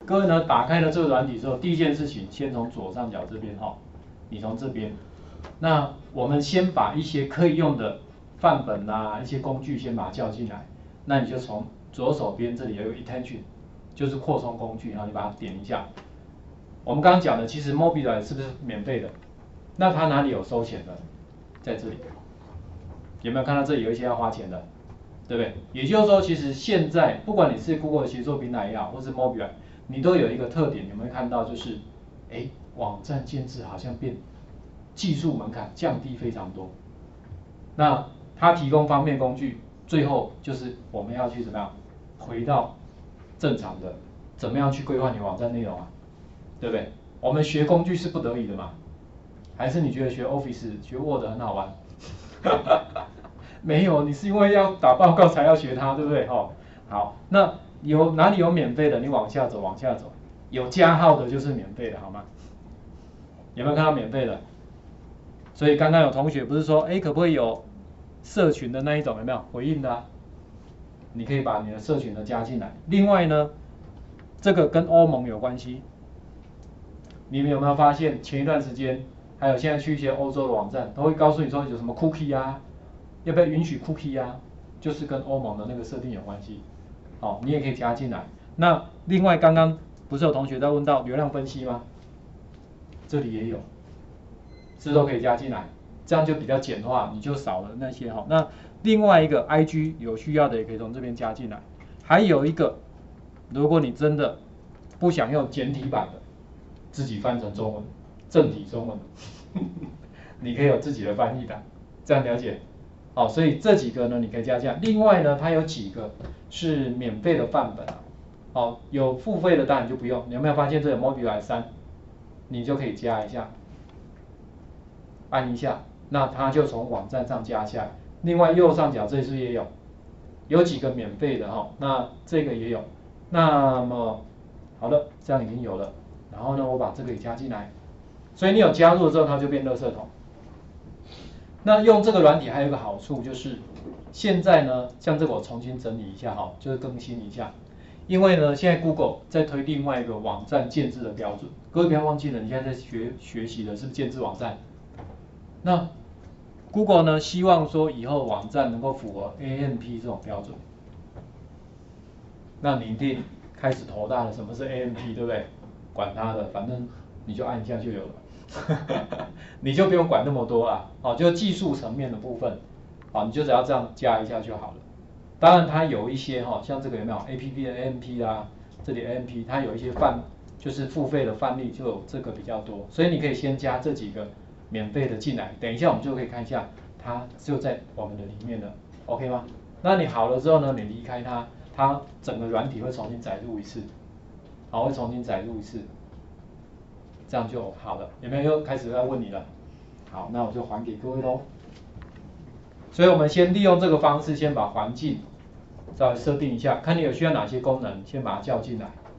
各位呢打开了这个软体之后，第一件事情先从左上角这边哈，你从这边，那我们先把一些可以用的范本啊，一些工具先把它叫进来，那你就从左手边这里有一个 Attention， 就是扩充工具，然后你把它点一下。我们刚刚讲的，其实 Mobileye 是不是免费的？那它哪里有收钱的？在这里，有没有看到这里有一些要花钱的？对不对？也就是说，其实现在不管你是 Google 的协作平台也好，或是 Mobileye， 你都有一个特点，有没有看到？就是，网站建制好像变技术门槛降低非常多。那它提供方便工具，最后就是我们要去怎么样回到正常的，怎么样去规划你网站内容啊？对不对？我们学工具是不得已的嘛？还是你觉得学 Office、学 Word 很好玩？没有，你是因为要打报告才要学它，对不对？好，那哪里有免费的？你往下走，往下走，有加号的就是免费的，好吗？有没有看到免费的？所以刚刚有同学不是说，可不可以有社群的那一种？有没有回应的啊？你可以把你的社群的加进来。另外呢，这个跟欧盟有关系。你们有没有发现前一段时间，还有现在去一些欧洲的网站，都会告诉你说有什么 cookie 啊，要不要允许 cookie 啊？就是跟欧盟的那个设定有关系。好，你也可以加进来。那另外刚刚不是有同学在问到流量分析吗？这里也有，是都可以加进来，这样就比较简化，你就少了那些哈。那另外一个 IG 有需要的也可以从这边加进来。还有一个，如果你真的不想用简体版的，自己翻成中文，正体中文，你可以有自己的翻译档，这样了解？好，所以这几个呢，你可以加进来。另外呢，它有几个是免费的范本啊。好，有付费的当然就不用。你有没有发现这有 Mobileye 3，你就可以加一下，按一下，那它就从网站上加下来。另外右上角这里是不是也有几个免费的哈？那这个也有。那么好的，这样已经有了。然后呢，我把这个也加进来。所以你有加入之后，它就变垃圾桶。那用这个软体还有一个好处就是，现在呢，像这个我重新整理一下哈，就是更新一下。因为呢，现在 Google 在推另外一个网站建制的标准，各位不要忘记了，你现在在学习的是不是建制网站？那 Google 呢，希望说以后网站能够符合 AMP 这种标准。那你一定开始头大了，什么是 AMP， 对不对？管它的，反正你就按一下就有了。你就不用管那么多啦，就技术层面的部分，你就只要这样加一下就好了。当然它有一些像这个有没有 APP 的 AMP 啦，这里 AMP 它有一些就是付费的范例就有这个比较多，所以你可以先加这几个免费的进来，等一下我们就可以看一下，它就在我们的里面了 ，OK 吗？那你好了之后呢，你离开它，它整个软体会重新载入一次，会重新载入一次。这样就好了，有没有又开始在问你了？好，那我就还给各位喽。所以我们先利用这个方式，先把环境稍微设定一下，看你有需要哪些功能，先把它叫进来。